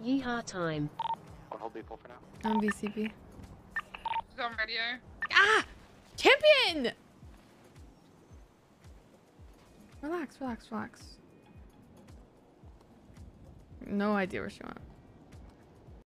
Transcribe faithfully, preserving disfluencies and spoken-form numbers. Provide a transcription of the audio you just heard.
Yeehaw time. I'll hold B four for now. On B C B. It's on radio. Ah! Champion! Relax, relax, relax. No idea where she went.